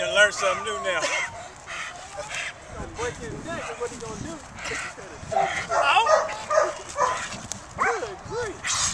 done learned something new now. Gonna break his neck, and what he gonna do? Oh! Good grief.